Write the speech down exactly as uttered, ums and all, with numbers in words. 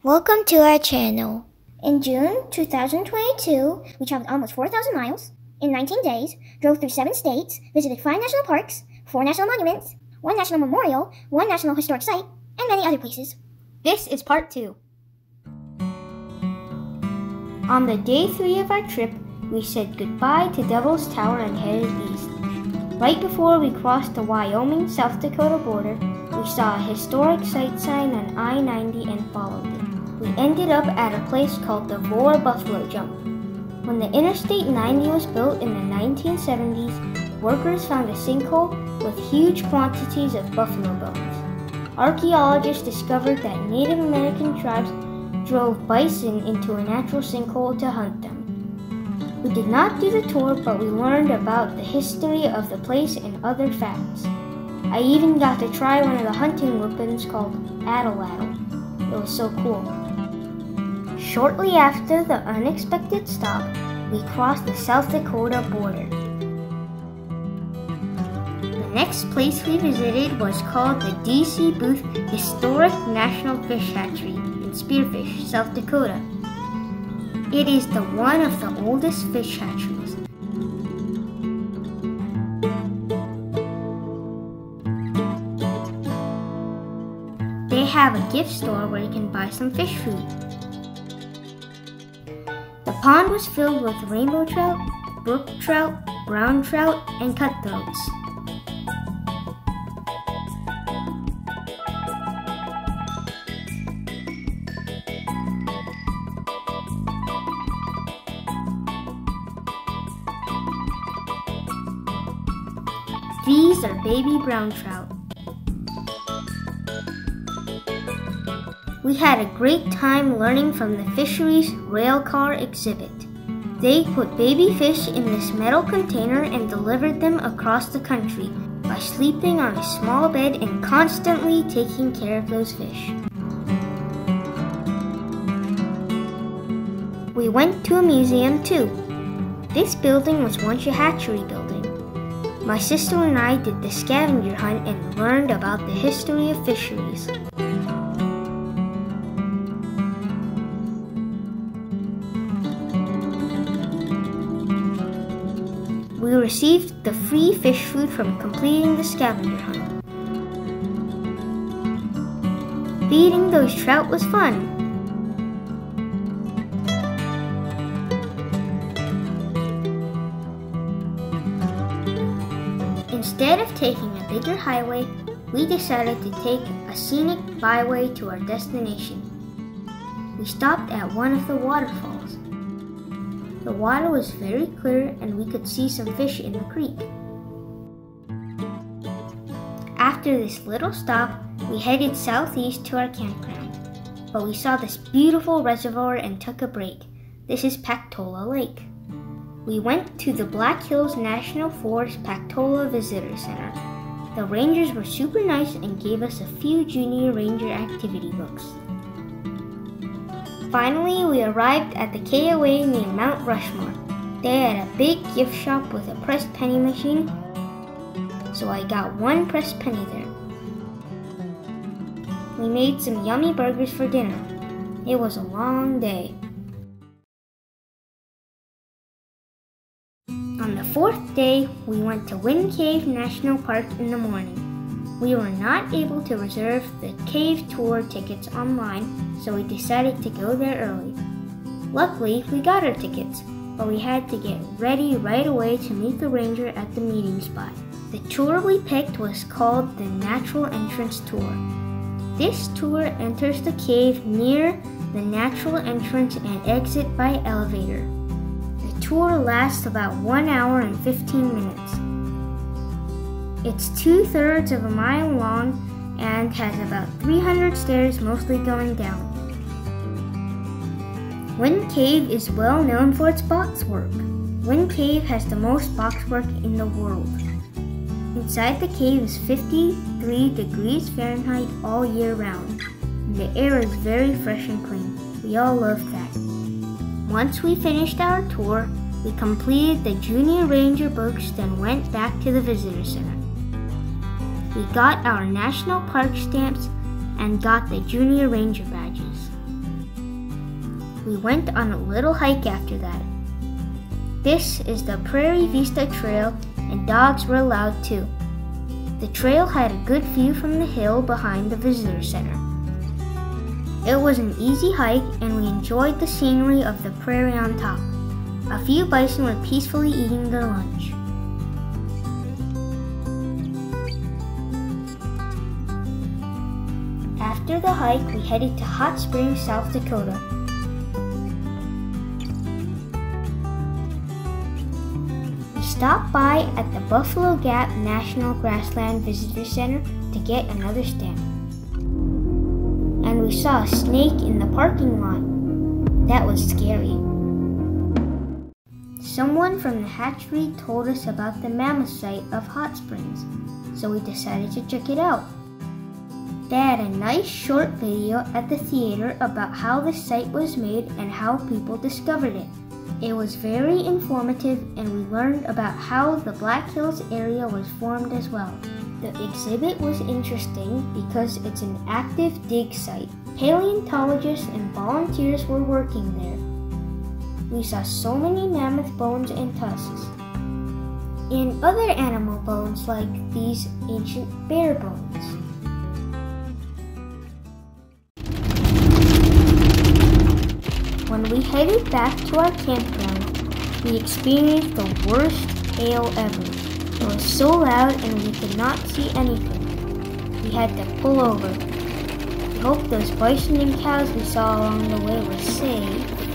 Welcome to our channel. In June two thousand twenty-two, we traveled almost four thousand miles in nineteen days, drove through seven states, visited five national parks, four national monuments, one national memorial, one national historic site, and many other places. This is part two. On the day three of our trip, we said goodbye to Devil's Tower and headed east. Right before we crossed the Wyoming-South Dakota border, we saw a historic site sign on I ninety and followed it. We ended up at a place called the Vore Buffalo Jump. When the Interstate ninety was built in the nineteen seventies, workers found a sinkhole with huge quantities of buffalo bones. Archaeologists discovered that Native American tribes drove bison into a natural sinkhole to hunt them. We did not do the tour, but we learned about the history of the place and other facts. I even got to try one of the hunting weapons called atlatl. It was so cool. Shortly after the unexpected stop, we crossed the South Dakota border. The next place we visited was called the D C Booth Historic National Fish Hatchery in Spearfish, South Dakota. It is the one of the oldest fish hatcheries. They have a gift store where you can buy some fish food. The pond was filled with rainbow trout, brook trout, brown trout, and cutthroats. These are baby brown trout. We had a great time learning from the fisheries railcar exhibit. They put baby fish in this metal container and delivered them across the country by sleeping on a small bed and constantly taking care of those fish. We went to a museum too. This building was once a hatchery building. My sister and I did the scavenger hunt and learned about the history of fisheries. We received the free fish food from completing the scavenger hunt. Feeding those trout was fun. Instead of taking a bigger highway, we decided to take a scenic byway to our destination. We stopped at one of the waterfalls. The water was very clear and we could see some fish in the creek. After this little stop, we headed southeast to our campground. But we saw this beautiful reservoir and took a break. This is Pactola Lake. We went to the Black Hills National Forest Pactola Visitor Center. The rangers were super nice and gave us a few junior ranger activity books. Finally, we arrived at the K O A near Mount Rushmore. They had a big gift shop with a pressed penny machine, so I got one pressed penny there. We made some yummy burgers for dinner. It was a long day. On the fourth day, we went to Wind Cave National Park in the morning. We were not able to reserve the cave tour tickets online, so we decided to go there early. Luckily, we got our tickets, but we had to get ready right away to meet the ranger at the meeting spot. The tour we picked was called the Natural Entrance Tour. This tour enters the cave near the natural entrance and exit by elevator. The tour lasts about one hour and fifteen minutes. It's two-thirds of a mile long and has about three hundred stairs, mostly going down. Wind Cave is well known for its boxwork. Wind Cave has the most boxwork in the world. Inside the cave is fifty-three degrees Fahrenheit all year round. And the air is very fresh and clean. We all love that. Once we finished our tour, we completed the Junior Ranger books, then went back to the Visitor Center. We got our National Park stamps and got the Junior Ranger badges. We went on a little hike after that. This is the Prairie Vista Trail, and dogs were allowed too. The trail had a good view from the hill behind the visitor center. It was an easy hike, and we enjoyed the scenery of the prairie on top. A few bison were peacefully eating their lunch. After the hike, we headed to Hot Springs, South Dakota. We stopped by at the Buffalo Gap National Grassland Visitor Center to get another stamp. And we saw a snake in the parking lot. That was scary. Someone from the hatchery told us about the mammoth site of Hot Springs, so we decided to check it out. They had a nice short video at the theater about how the site was made and how people discovered it. It was very informative, and we learned about how the Black Hills area was formed as well. The exhibit was interesting because it's an active dig site. Paleontologists and volunteers were working there. We saw so many mammoth bones and tusks, and other animal bones like these ancient bear bones. When we headed back to our campground, we experienced the worst hail ever. It was so loud and we could not see anything. We had to pull over. We hope those bison and cows we saw along the way were safe.